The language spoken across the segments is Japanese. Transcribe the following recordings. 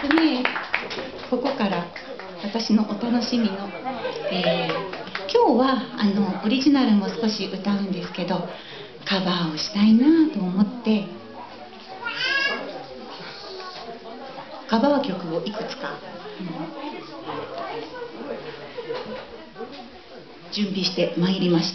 でね、ここから私のお楽しみの、今日はオリジナルも少し歌うんですけど、カバーをしたいなと思ってカバー曲をいくつか、準備してまいりました。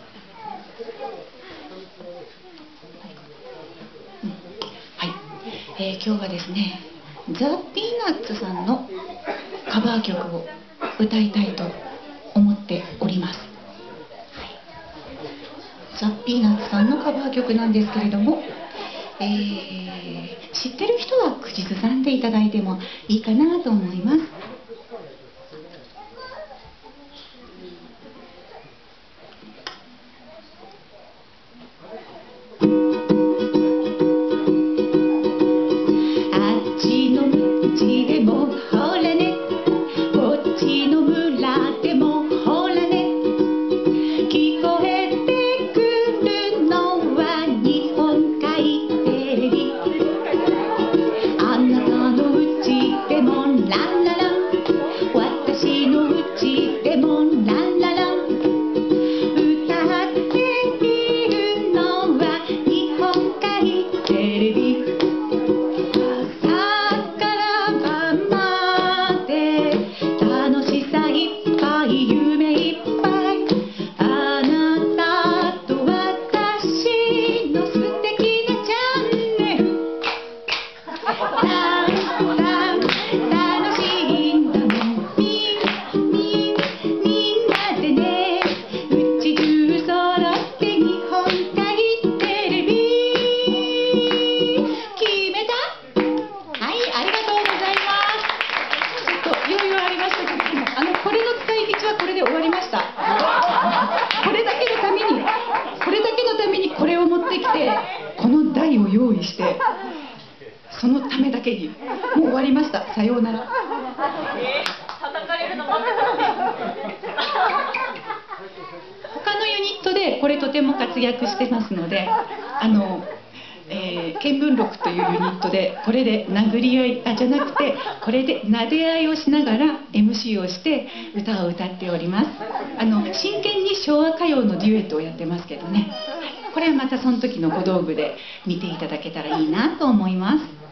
今日はですね、ザ・ピーナッツさんのカバー曲を歌いたいと思っております。ザ・ピーナッツさんのカバー曲なんですけれども、知ってる人は口ずさんでいただいてもいいかなと思います。これで終わりました。これだけのためにこれを持ってきて、この台を用意して、そのためだけにもう終わりました。さようなら。 叩かれるの待ってた。 他のユニットでこれとても活躍してますので、見聞録というユニットでこれで殴り合いじゃなくて、これで撫で合いをしながら MC をして歌を歌っております。真剣に昭和歌謡のデュエットをやってますけどね、これはまたその時の小道具で見ていただけたらいいなと思います。